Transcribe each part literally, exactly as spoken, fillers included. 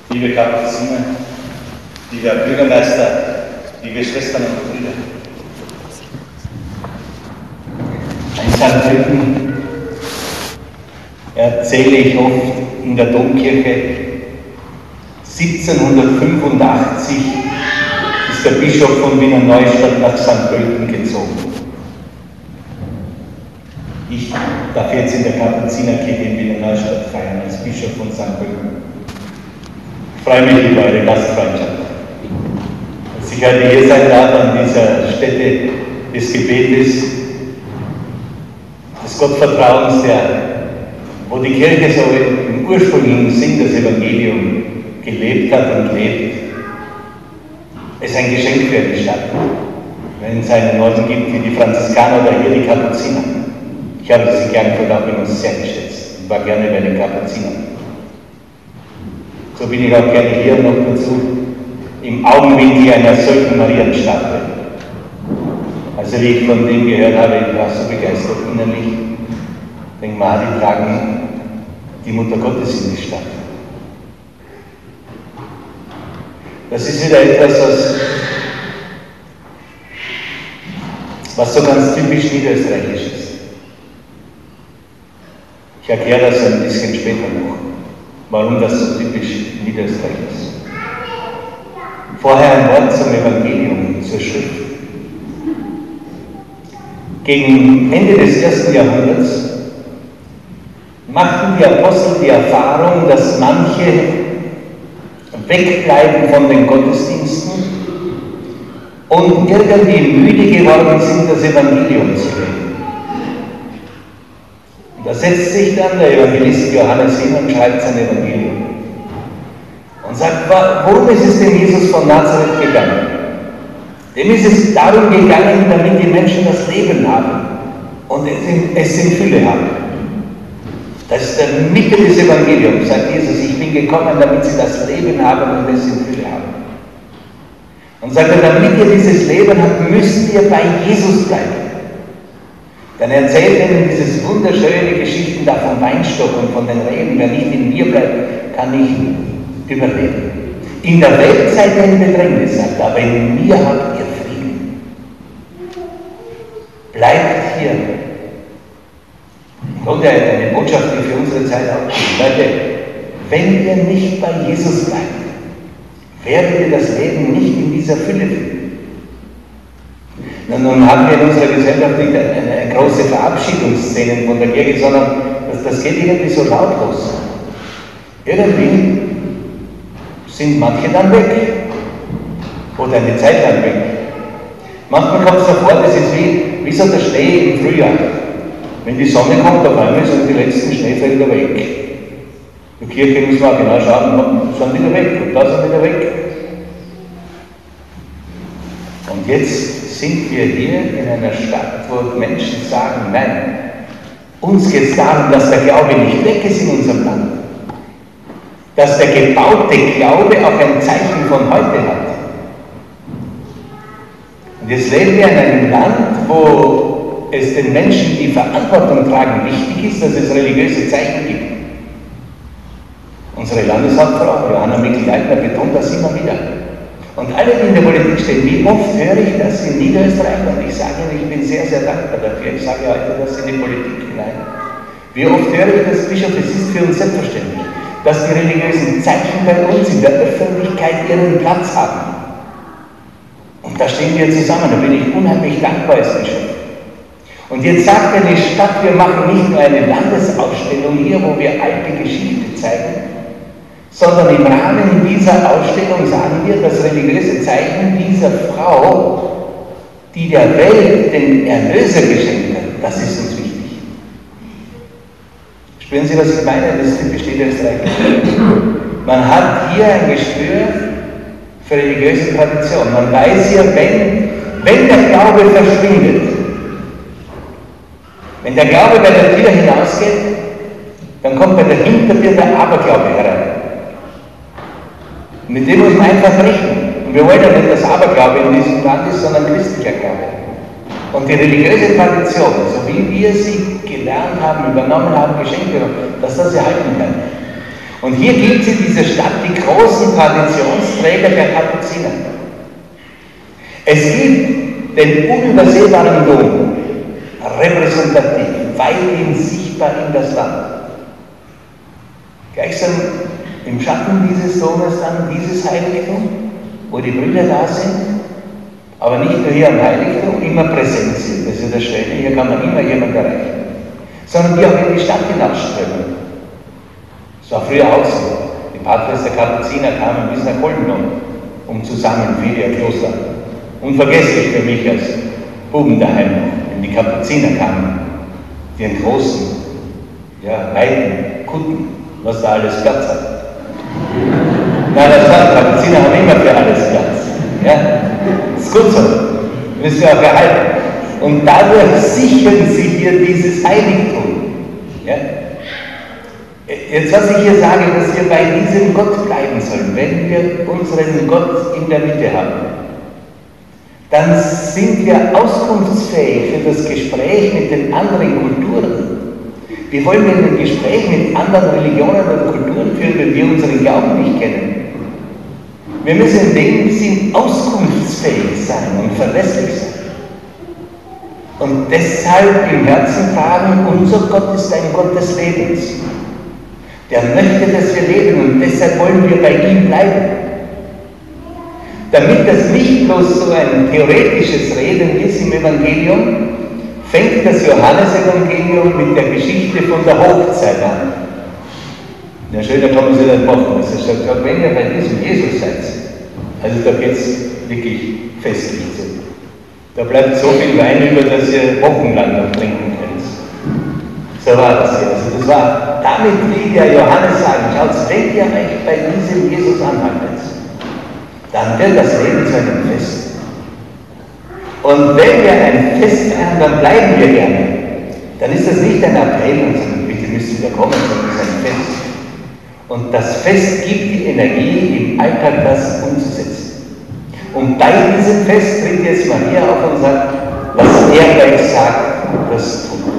liebe Kapuziner, lieber Bürgermeister, liebe Schwestern und Brüder. In Sankt Pölten erzähle ich oft in der Domkirche, siebzehnhundertfünfundachtzig ist der Bischof von Wiener Neustadt nach Sankt Pölten gezogen. Ich darf jetzt in der Kapuzinerkirche in Wiener Neustadt feiern als Bischof von Sankt Pölten. Ich freue mich über eure Gastfreundschaft. Dass ich heute hier sein darf an dieser Stätte des Gebetes, des Gottvertrauens, der, wo die Kirche so im ursprünglichen Sinn das Evangelium gelebt hat und lebt. Es ist ein Geschenk für die Stadt, wenn es einen Orden gibt wie die Franziskaner oder hier die Kapuziner. Ich habe sie gern von uns sehr geschätzt und war gerne bei den Kapuzinern. So bin ich auch gerne hier noch dazu im Augenwinkel einer solchen Marienstatue. Also wie ich von dem gehört habe, ich war so begeistert innerlich. Ich denke mal, die tragen die Mutter Gottes in die Stadt. Das ist wieder etwas, was, was so ganz typisch niederösterreichisch ist. Ich erkläre das ein bisschen später noch, warum das so typisch niederösterreichisch ist. Vorher ein Wort zum Evangelium, zur Schrift. Gegen Ende des ersten Jahrhunderts machten die Apostel die Erfahrung, dass manche wegbleiben von den Gottesdiensten und irgendwie müde geworden sind, das Evangelium zu lesen. Und da setzt sich dann der Evangelist Johannes hin und schreibt sein Evangelium und sagt, worum ist es denn Jesus von Nazareth gegangen? Dem ist es darum gegangen, damit die Menschen das Leben haben und es in Fülle haben. Das ist der Mitte des Evangeliums, sagt Jesus, ich bin gekommen, damit sie das Leben haben und es in Fülle haben. Und sagt er, damit ihr dieses Leben habt, müsst ihr bei Jesus bleiben. Dann erzählt er ihnen dieses wunderschöne Geschichten da vom Weinstock und von den Reben. Wer nicht in mir bleibt, kann nicht überleben. In der Welt seid ihr in Bedrängnis, sagt er, aber in mir habt ihr Frieden. Bleibt hier. Und eine Botschaft, die für unsere Zeit auch ist. Leute, wenn ihr nicht bei Jesus bleibt, werdet ihr das Leben nicht in dieser Fülle finden. Na, nun haben wir in unserer Gesellschaft nicht eine, eine große Verabschiedungsszene von der Kirche, sondern das, das geht irgendwie so lautlos. Irgendwie sind manche dann weg. Oder eine Zeit lang weg. Manchmal kommt es so vor, das ist wie, wie so der Schnee im Frühjahr. Wenn die Sonne kommt, auf einmal sind die letzten Schneefelder weg. Die Kirche muss man genau schauen, sind wieder weg und da sind wieder weg. Und jetzt sind wir hier in einer Stadt, wo Menschen sagen, nein, uns geht es darum, dass der Glaube nicht weg ist in unserem Land. Dass der gebaute Glaube auch ein Zeichen von heute hat. Und jetzt leben wir in einem Land, wo es den Menschen, die Verantwortung tragen, wichtig ist, dass es religiöse Zeichen gibt. Unsere Landeshauptfrau Johanna Mikl-Leitner betont das immer wieder. Und alle, die in der Politik stehen, wie oft höre ich das in Niederösterreich, und ich sage Ihnen, ich bin sehr, sehr dankbar dafür, ich sage heute das in die Politik hinein. Wie oft höre ich das, Bischof, es ist für uns selbstverständlich, dass die religiösen Zeichen bei uns in der Öffentlichkeit ihren Platz haben. Und da stehen wir zusammen, da bin ich unheimlich dankbar als Bischof. Und jetzt sagt eine Stadt, wir machen nicht nur eine Landesausstellung hier, wo wir alte Geschichte zeigen, sondern im Rahmen dieser Ausstellung sagen wir, das religiöse Zeichen dieser Frau, die der Welt den Erlöser geschenkt hat, das ist uns wichtig. Spüren Sie, was ich meine? Das ist typisch niederösterreichisch. Man hat hier ein Gespür für religiöse Tradition. Man weiß hier, wenn, wenn der Glaube verschwindet, wenn der Glaube bei der Tür hinausgeht, dann kommt bei der Hintertür der Aberglaube herein. Und mit dem muss man einfach rechnen. Und wir wollen ja nicht, dass Aberglaube in diesem Land ist, sondern christlicher Glaube. Und die religiöse Tradition, so wie wir sie gelernt haben, übernommen haben, geschenkt haben, dass das erhalten bleibt. Und hier gibt es in dieser Stadt die großen Traditionsträger der Kapuziner. Es gibt den unübersehbaren Dom, repräsentativ, weithin sichtbar in das Land. Gleichsam im Schatten dieses Domes dann dieses Heiligtum, wo die Brüder da sind, aber nicht nur hier am Heiligtum, immer präsent sind. Das ist ja das Schöne, hier kann man immer jemanden erreichen. Sondern die auch in die Stadt hinausströmen. Das war früher auch so. Die Patres der Kapuziner kamen bis nach Kolmnon, um zu sammeln für ihr Kloster. Unvergesslich für mich als Buben daheim, wenn die Kapuziner kamen, die einen großen, ja, weiten Kutten, was da alles Platz hat. Nein, das war, die Kapuziner haben immer für alles Platz. Ja? Das ist gut so. Müssen wir auch behalten. Und dadurch sichern sie hier dieses Heiligtum. Ja? Jetzt, was ich hier sage, dass wir bei diesem Gott bleiben sollen, wenn wir unseren Gott in der Mitte haben, dann sind wir auskunftsfähig für das Gespräch mit den anderen Kulturen. Wie wollen wir ein Gespräch mit anderen Religionen oder Kulturen führen, wenn wir unseren Glauben nicht kennen? Wir müssen in dem Sinn auskunftsfähig sein und verlässlich sein. Und deshalb im Herzen tragen, unser Gott ist ein Gott des Lebens. Der möchte, dass wir leben, und deshalb wollen wir bei ihm bleiben. Damit das nicht bloß so ein theoretisches Reden ist im Evangelium, fängt das Johannesevangelium mit der Geschichte von der Hochzeit an. Ja, schöner kann man sich nicht machen. Also sagt, wenn ihr bei diesem Jesus seid, also da geht es wirklich festlich zu. Da bleibt so viel Wein über, dass ihr wochenlang noch trinken könnt. So war das hier. Also das war, damit will der Johannes sagen, schaut, wenn ihr euch bei diesem Jesus anhaltet, dann wird das Leben zu einem Fest. Und wenn wir ein Fest feiern, dann bleiben wir gerne. Dann ist das nicht ein Appell und sagen, bitte müsst ihr kommen, sondern es ist ein Fest. Und das Fest gibt die Energie, im Alltag das umzusetzen. Und bei diesem Fest tritt jetzt Maria auf und sagt, was er euch sagt, das tut.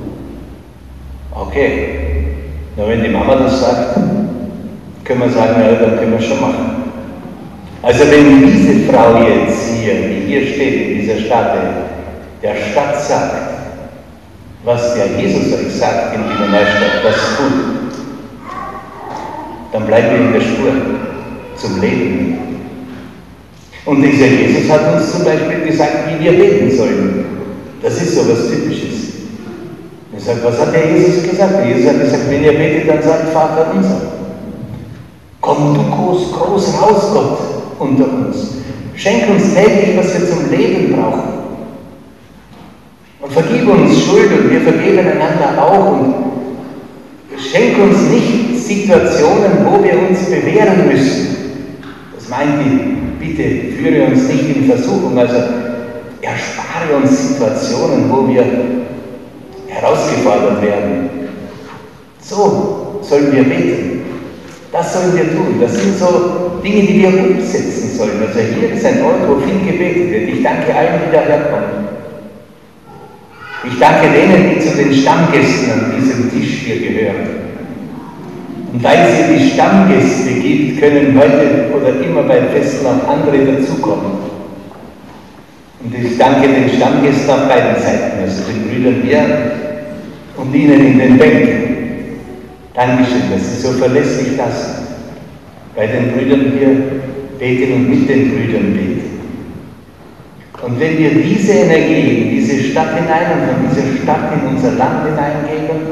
Okay. Na, wenn die Mama das sagt, können wir sagen, ja, dann können wir schon machen. Also wenn diese Frau jetzt hier, die hier steht in dieser Stadt, der Stadt sagt, was der Jesus euch sagt in dieser Neustadt, das tut, dann bleiben wir in der Spur zum Leben. Und dieser Jesus hat uns zum Beispiel gesagt, wie wir beten sollen. Das ist so was Typisches. Er sagt, was hat der Jesus gesagt? Der Jesus hat gesagt, wenn ihr betet, dann sagt Vater unser. Komm du groß, groß raus, Gott, unter uns. Schenk uns täglich, was wir zum Leben brauchen. Und vergib uns Schuld und wir vergeben einander auch. Und schenk uns nicht Situationen, wo wir uns bewähren müssen. Das meint die, bitte führe uns nicht in Versuchung, also erspare uns Situationen, wo wir herausgefordert werden. So sollen wir beten. Das sollen wir tun. Das sind so Dinge, die wir umsetzen sollen. Also hier ist ein Ort, wo viel gebetet wird. Ich danke allen, die daherkommen. Ich danke denen, die zu den Stammgästen an diesem Tisch hier gehören. Und weil es hier die Stammgäste gibt, können heute oder immer bei Festen auch andere dazukommen. Und ich danke den Stammgästen auf beiden Seiten, also den Brüdern hier und ihnen in den Bänken. Dankeschön, dass Sie so verlässlich da sind. Bei den Brüdern hier beten und mit den Brüdern beten. Und wenn wir diese Energie in diese Stadt hinein und von dieser Stadt in unser Land hineingeben,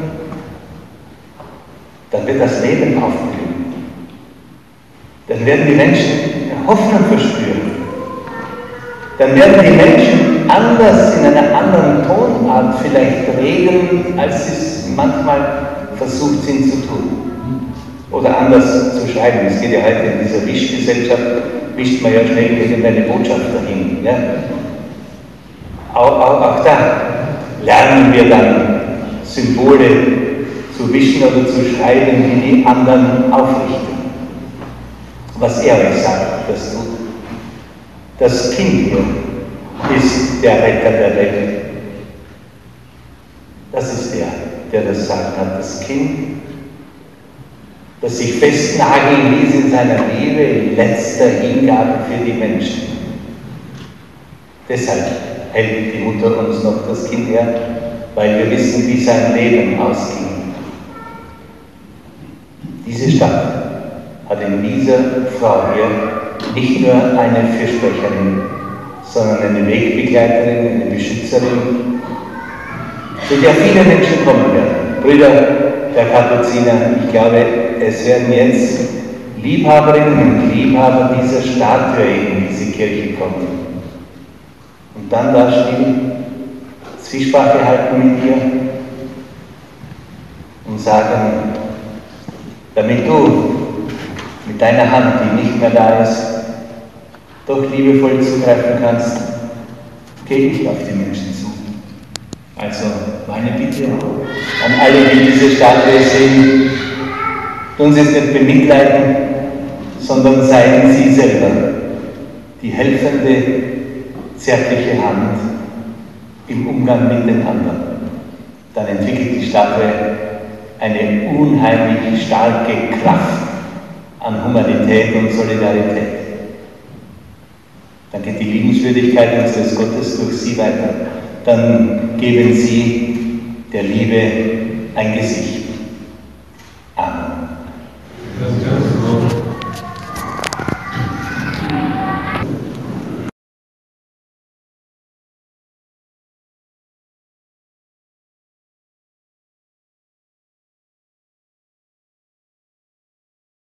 dann wird das Leben aufblühen. Dann werden die Menschen Hoffnung verspüren. Dann werden die Menschen anders, in einer anderen Tonart vielleicht reden, als sie es manchmal versucht sind zu tun. Oder anders zu schreiben. Es geht ja heute in dieser Wischgesellschaft, wischt man ja schnell irgendeine Botschaft dahin. Ja? Auch, auch, auch da lernen wir dann Symbole zu wischen oder zu schreiben, die die anderen aufrichten. Was er euch sagt, das tut. Das Kind hier ist der Retter der Welt. Das ist der, der das sagt hat. Das Kind das sich festnageln ließ in seiner Liebe, in letzter Hingabe für die Menschen. Deshalb hält die Mutter uns noch das Kind her, weil wir wissen, wie sein Leben ausging. Diese Stadt hat in dieser Frau hier nicht nur eine Fürsprecherin, sondern eine Wegbegleiterin, eine Beschützerin, zu der viele Menschen kommen werden. Brüder der Kapuziner, ich glaube, es werden jetzt Liebhaberinnen und Liebhaber dieser Statue in diese Kirche kommen. Und dann da still Zwiesprache halten mit dir und sagen, damit du mit deiner Hand, die nicht mehr da ist, doch liebevoll zugreifen kannst, geh ich auf die Menschen zu. Also meine Bitte an alle, die diese Statue sehen, tun Sie es nicht bemitleiden, sondern seien Sie selber die helfende, zärtliche Hand im Umgang mit den anderen. Dann entwickelt die Statue eine unheimlich starke Kraft an Humanität und Solidarität. Dann geht die Liebenswürdigkeit unseres Gottes durch Sie weiter. Dann geben Sie der Liebe ein Gesicht.